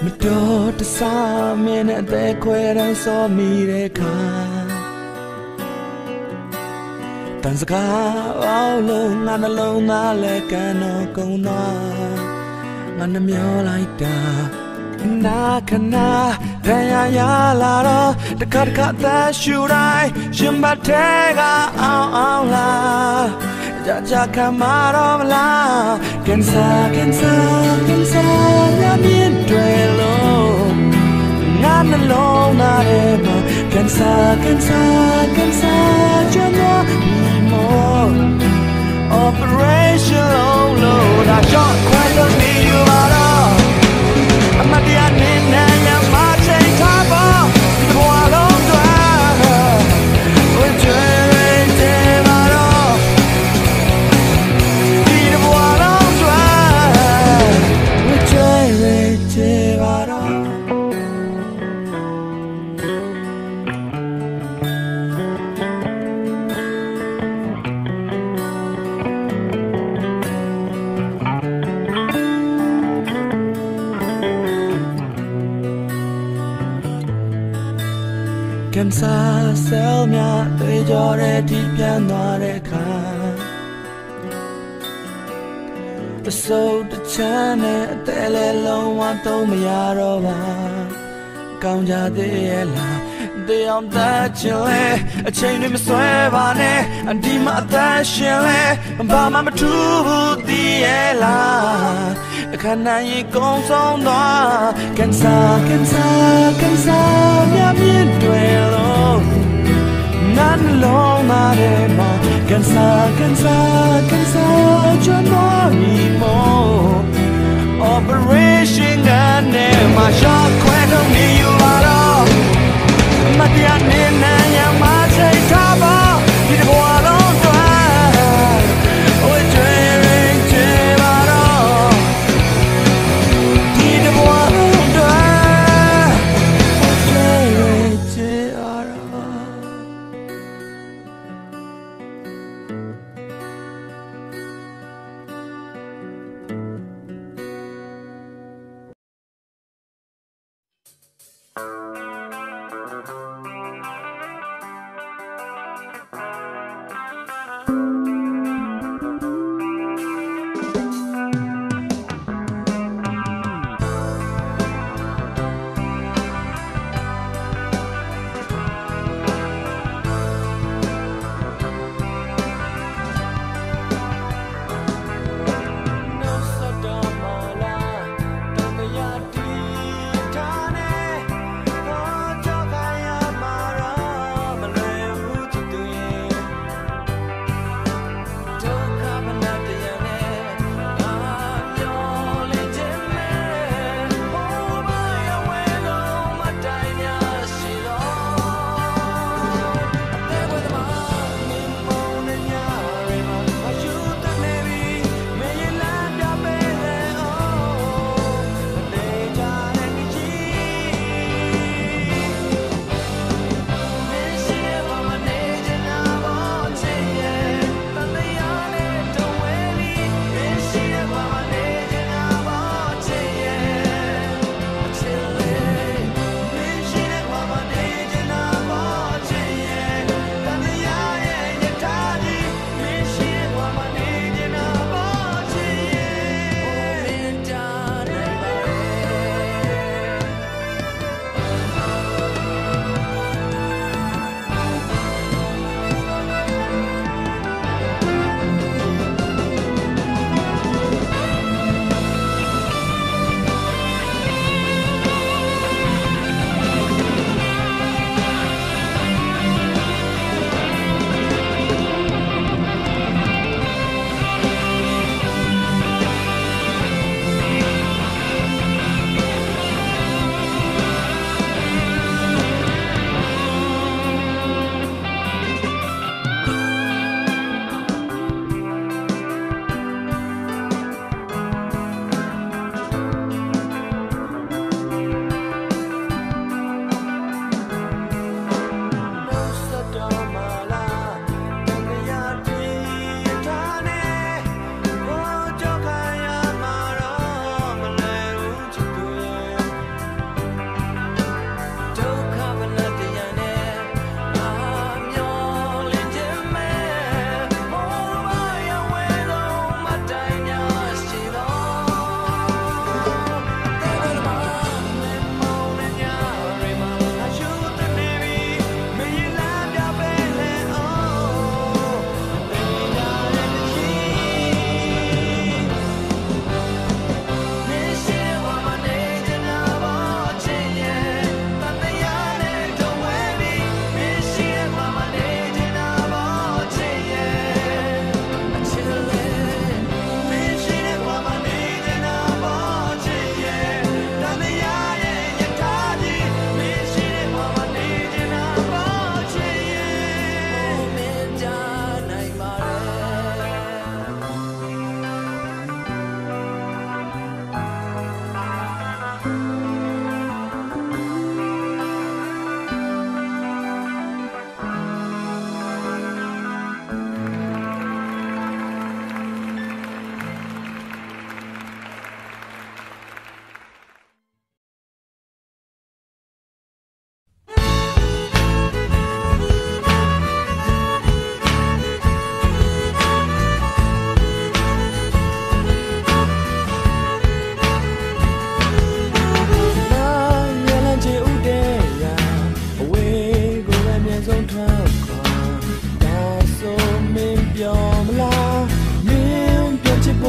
Mado to some in a dequet and saw me the car. Tanzaka, all alone and alone, I like a no go on. And a meal like that. Nakana, Daya Laro, the cut that should I, Shimbatega, la. Jaja Kamaro la, Kensa, Yamin Duelo, Nan alone, Narema, Kensa, Jano, Mimo, Operation Load, I shot quite a meal at all. I'm a dear Nina, I'm marching top the wall on drive. We're trailing Temaro. Need a wall on drive. We're trailing Temaro. Kensa sell me the jore deep and the so the channel telelo want to me arova Ganja de la de on that chile a chain in swevane and dima that chile and bama to the ela can I go so no Kensa ya bien duelo nan long arema Kensa yo no anymore Operation and my shot quite on me you are all my dear Nina ya ma say taba you the wall on drive we're draining Temaro you the wall on drive we're draining Temaro.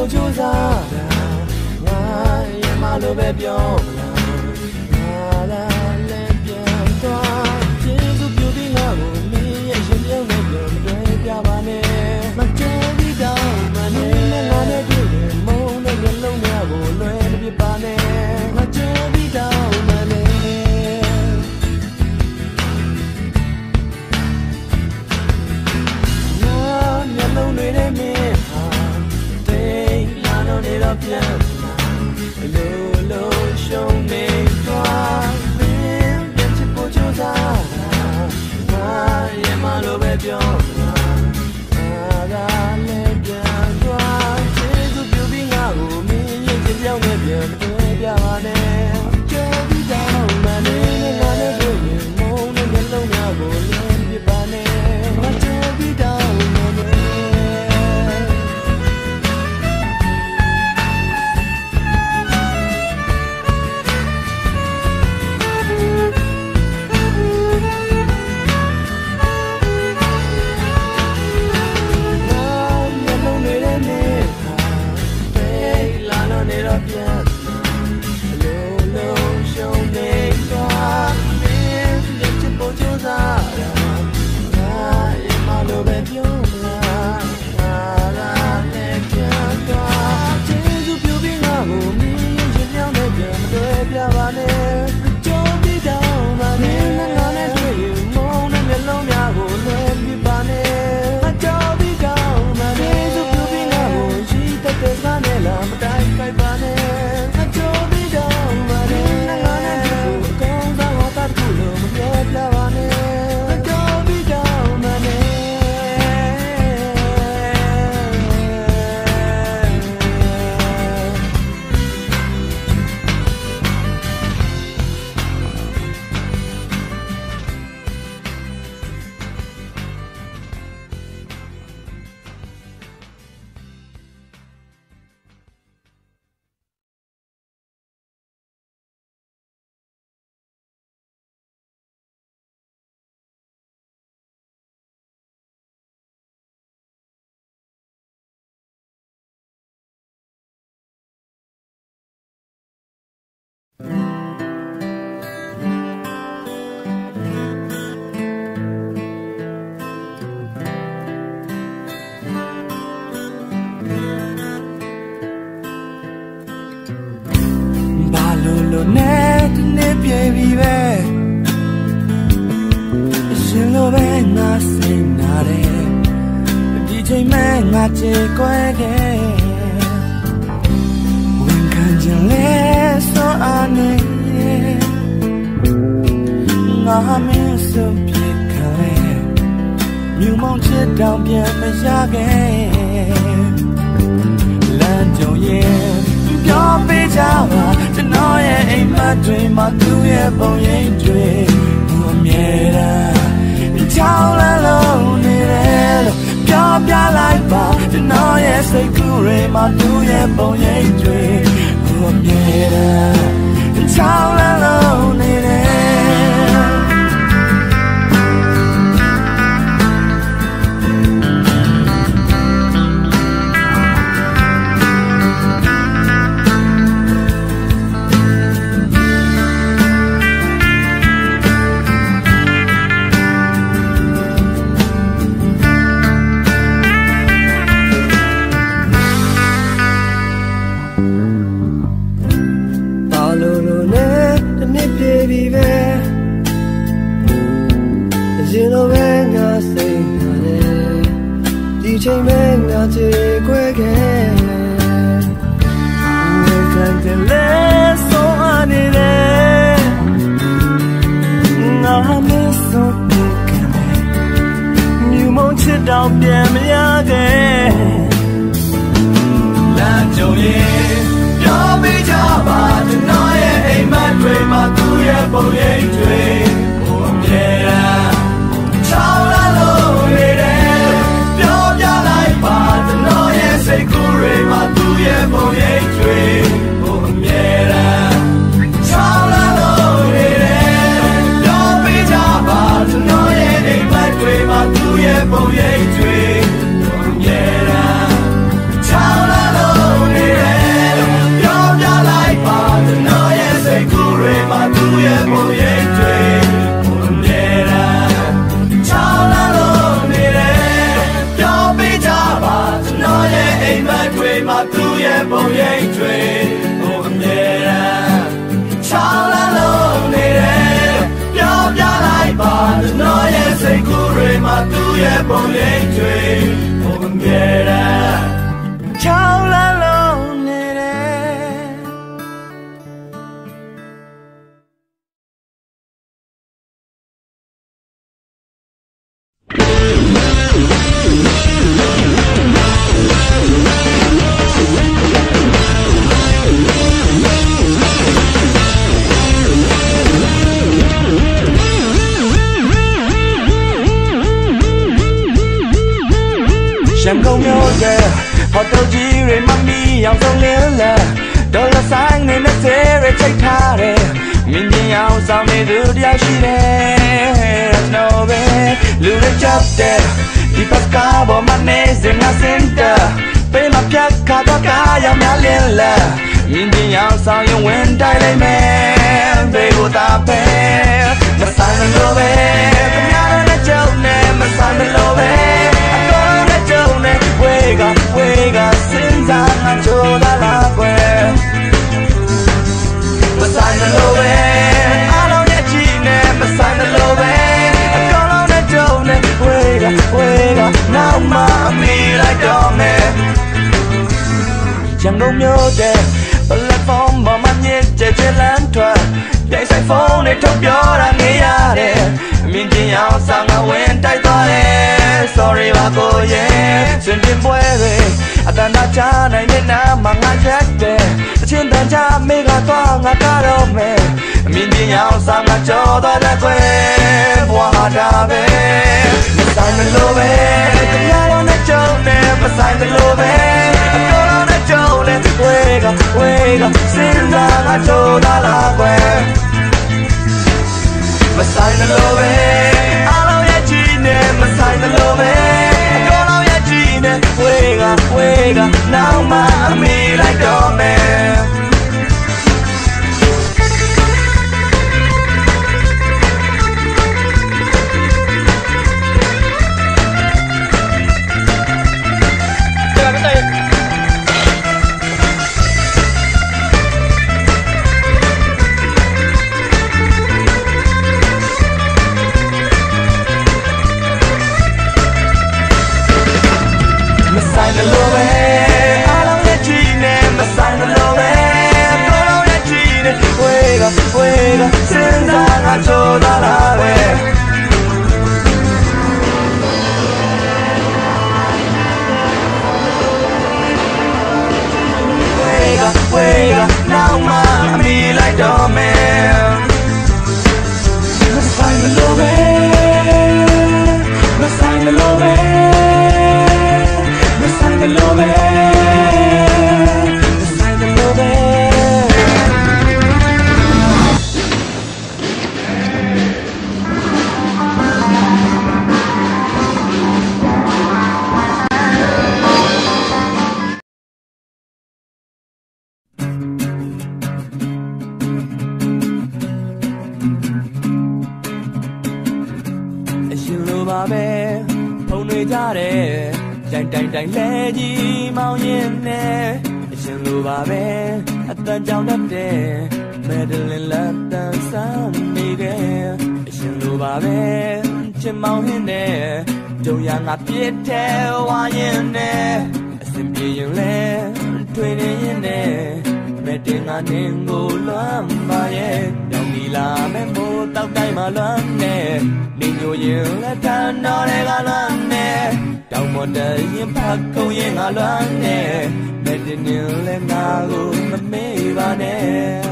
ဖို့ကြိုးစားတာငါရဲ့မလိုပဲပြောမလားငါလည်းပြန်သွားကျေးဇူးပြုပြီးငါကိုမင်းရဲ့ရှင်ပြောင်းနဲ့ပြောမတွေ့ပြပါနဲ့မကြုံပြီးတော့မနေနဲ့ငါနဲ့တွေ့တယ်မုန်းတဲ့လုံးများကိုလွယ်မပြပါနဲ့မကြုံပြီးတော့မနေမျက်လုံးတွေနဲ့မင်းဟာတိတ်လာတော့နေတော့ပြန်လာလိုရှုံးနေသွားမင်းပြန်ချစ်ဖို့ကြိုးစားငါရဲ့မလိုပဲပြောငါလည်းပြန်သွားကျေးဇူးပြုပြီးငါကိုမင်းရဲ့ချစ်ပြောင်းနဲ့ပြန်မတွေ့ပြပါနဲ့ကြိုးပြီးတော့မနေနဲ့ငါနဲ့တွေ့ရင်မုန်းတဲ့မျက်လုံးများကိုလင်းပြပါနဲ့မကြိုးပြီးတော့ကျေကွယ်ခဲ့ဝန်ခံကြလဲဆိုအနေငါမင်းဆုံးပြေခံလဲမြူမောင်ချစ်တောင်ပြန်မရခဲ့လမ်းကြုံရင်ပြောပေးကြပါကျွန်တော်ရဲ့အိမ်မက်တွေမှာသူ့ရဲ့ပုံရိပ်တွေသူအမြဲတမ်းချောင်းလည်းလုံးနေတယ်လို့ပြောပြလိုက်ပါကျွန်တော်ရဲ့စိတ်ကူးတွေမှာသူ့ရဲ့ပုံရိပ်တွေသူအမြဲတမ်းချောင်းလည်းလုံးနေတယ်ချိန်မဲ့ငါချေခွဲခဲ့ဝေခံတယ်လဲဆိုအနေနဲ့ငါမဆိုပြခံတယ်မြူမုံချစ်တောင်ပြန်မရခဲ့လမ်းကြုံရင်ပြောပေးကြပါကျွန်တော်ရဲ့အိမ်မက်တွေမှာသူ့ရဲ့ပုံရိပ်တွေဘုံအမြဲတမ်းချောင်းလာလို့နေတယ်ပြောပြလိုက်ပါကျွန်တော်ရဲ့စိတ်ကူးတွေမှာသူ့ရဲ့ပုံရိပ်တွေဘုံအမြဲတမ်းချောင်းလာလို့နေတယ်ပြောပေးကြပါကျွန်တော်ရဲ့အိမ်မက်တွေမှာသူ့ရဲ့ပုံရိပ်တွေဘုံအမြဲအိမ်မက်တွေမှာသူ့ရဲ့ပုံရိပ်တွေဟိုအမြဲတမ်းချောင်းလာလုံးနေတယ်ပြောပြလိုက်ပါကျွန်တော်ရဲ့စိတ်ကူးတွေမှာသူ့ရဲ့ပုံရိပ်တွေဟိုအမြဲတမ်းချောင်းလာလုံးနေတယ်ရှမ်းကုန်းမျိုးတဲ့ဟော်တိုကြီးတွေမမီအောင်ဆုံးလင်းလာဒေါ်လာဆိုင်နဲ့နဲ့တဲရချိတ်ထားတယ်မြင်းချင်းအောင်ဆောင်နေသူတယောက်ရှိတယ်တော့ပဲလူတွေချက်တဲ့ဒီပတ်ကားပေါ်မှာနေစင်ငါစင်တာပေးမပြတ်ခါတော့ကားရောက်များလင်းလာမြင်းချင်းအောင်ဆောင်ရင်ဝင်တိုက်လိုက်မယ်ဘေးကိုတာပဲမဆိုင်လို့ပဲခင်ဗျားတို့နဲ့ကြုံနေမဆိုင်လို့ပဲWega, sinza nga choda la kwe Masai na lobe, alo ne chine Masai na lobe, akolo ne jone Wega, now ma me like dome Chẳng đông nhớ de, platform mà man nhé che che lan thoa Chạy sai phone để thốt gió ra nghe ya de Mình chỉ nhau sang nga wen tay toa de Sorry ba cô yeah, xuyên đêm quê về ta na cha này nên na mà ngã chết de trên tàn cha mê gà toa ngã cá đâu mẹ mình đi nhau sang ngã cho ta đã quê qua đã về mình sai mình lô về từng nhà đâu nét trâu nè mà sai mình lô về cô đâu nét trâu nè quê gà xin ra ngã cho ta là quê mà sai mình lô về alo ya chi nè mà sai mình lô về Wega, now ma me like dome Wega, senza una giornata la ve Wega, now ma me like dome Masai me love, Masai me love Masai me love Masai me loveတိုင်းလဲကြီးမောင်ရင်နဲ့အရှင်လိုပါပဲအတန်ကြောင်တတ်တဲ့မဲဒလင်လက်တန်ဆန်းနေတယ်အရှင်လိုပါပဲချင်မောင်ရင်နဲ့ကြုံရငါပြစ်တဲ့ဝါရင်နဲ့အစင်ပြေရင်လဲထွေနေရင်နဲ့မဲတင်ငါနင်းကိုလွမ်းပါရဲ့တောင်ဒီလာမဲမိုးတောက်တိုင်းမှာလွမ်းနေနေညိုရင်လက်ထန်တော်တွေကလွမ်းနေတောင်မတဲ့ရင်ဖတ်ကုန်ရင်ငါလွမ်းနေမဲတင်နေလဲငါကိုမမေ့ပါနဲ့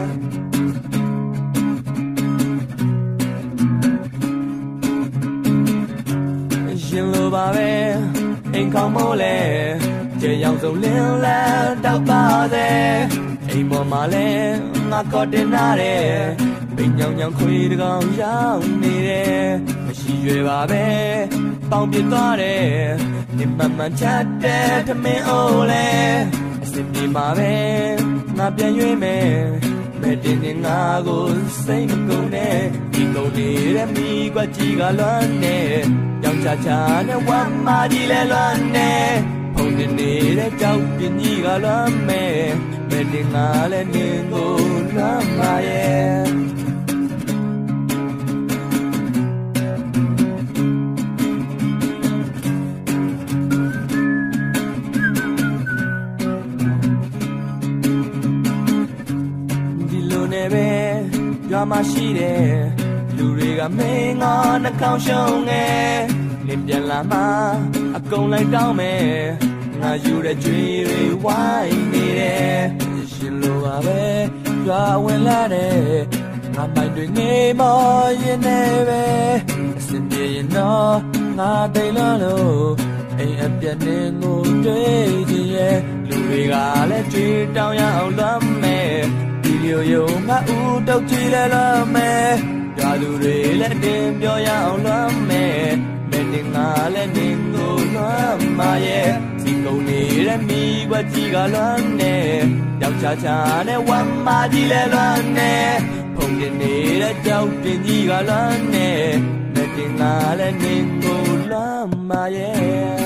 ရှင်လိုပါပဲအိမ်ကောင်းမို့လဲကြေရောင်စုံလင်းလဲတောက်ပါသေးအိမ်ပေါ်မှာလဲငါကော်တင်နာတယ်ပင်ညောင်ညောင်ခွေတကောင်ရောက်နေတယ်မရှိရွယ်ပါပဲပေါင်ပြသွားတယ်နေမမှန်ချတဲ့ထမင်းအိုးလဲအစင်ပြေမှာပဲငါပြန်ရွေးမယ်မဲတင်နေငါကိုစိတ်မကုန်နဲ့ဒီကုန်နေတဲ့မိကွက်ကြီးကလွမ်းနေကြောင်ချာချာနဲ့ဝမ်းမာကြီးလဲလွမ်းနေဖု碰见你的照片你个乱美没定哪来年过乱马耶ရွာမှာရှိတဲ့လူတွေကမင်းငါနှာခေါင်းရှုံးနေနင်ပြန်လာမှအကုန်လိုက်တောင်းမယ်ငါယူတဲ့ကြွေတွေဝိုင်းနေတယ်ရှင်လိုပါပဲရွာဝင်လာတဲ့ငါမိုက်တွေငေးမောရင်နေပဲအစင်ပြေရင်တော့ငါတိတ်လို့အိမ်အပြတ်နေကိုတွေ့ကြရဲ့လူတွေကလည်းကြွေတောင်းရအောင်လွမ်းမယ်yo yo ngã u đâu chỉ là lo mẹ cảလူတွေလည်းတင်ပြောရအောင်လွမ်းမယ်မင်းတင်ငါလည်းနင်ကိုလွမ်းမရဲ့ဒီကုန်နေတဲ့မိဘကြီးကလွမ်းနေယောက်ျားချာနဲ့ဝမ်းမကြီးလည်းလွမ်းနေဖုန်တင်နေတဲ့ကြောက်တင်ကြီးကလွမ်းနေမင်းတင်ငါလည်းနင်ကိုလွမ်းမရဲ့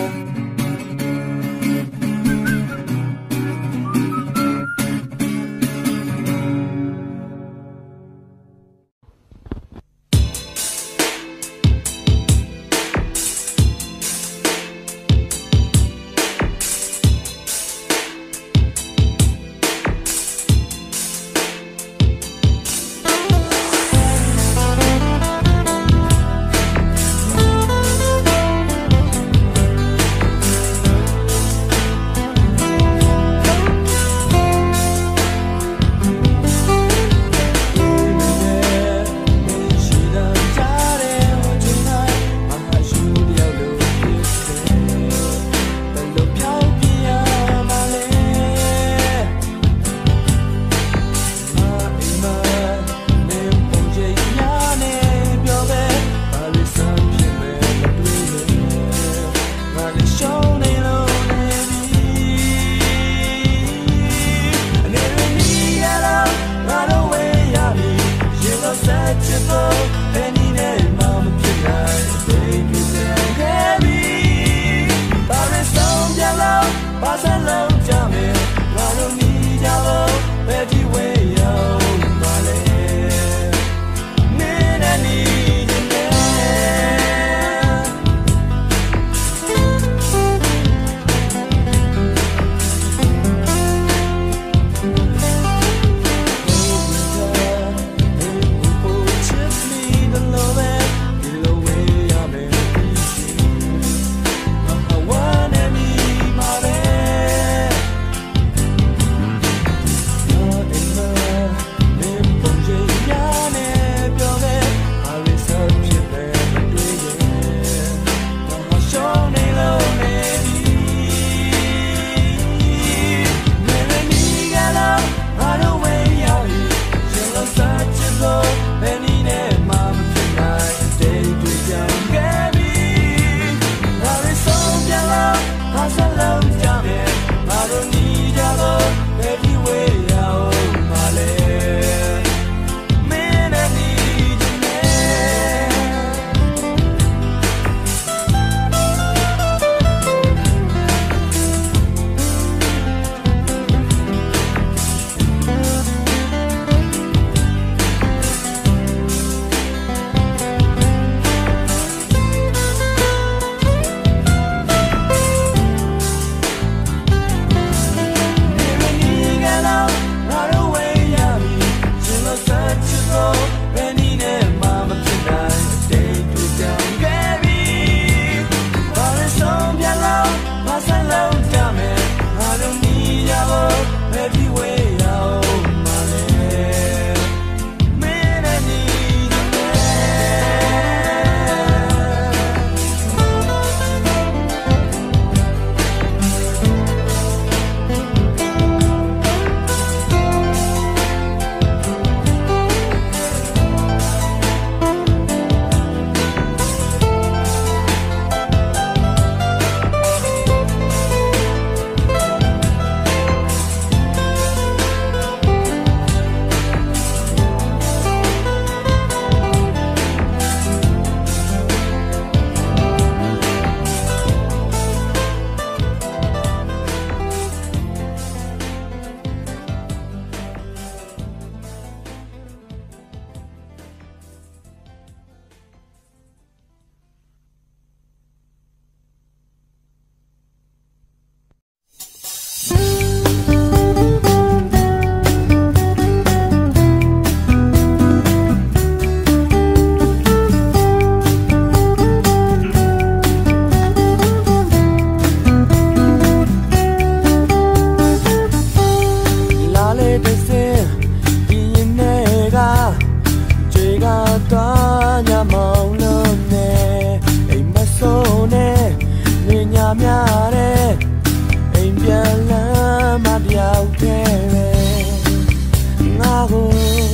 ရောက်ခဲ့ပဲငါကို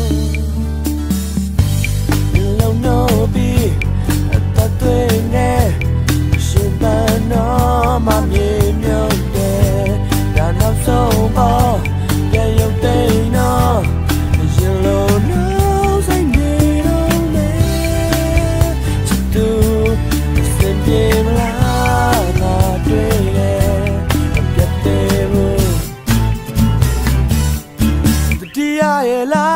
လုံလို့ပြီးအသက်သွေးနဲ့ရှင်ပန်းတော့မမြေမြုပ်တယ်ဒါနောက်ဆုံးပေါ်ပြန်ရုပ်သိမ်းတော့ရင်လုံးလုံးဆိုင်နေတော့မယ်ချစ်သူစင်ပြေမလားငါတွေ့တယ်ပြတ်သေးဘူးတရားရဲ့လား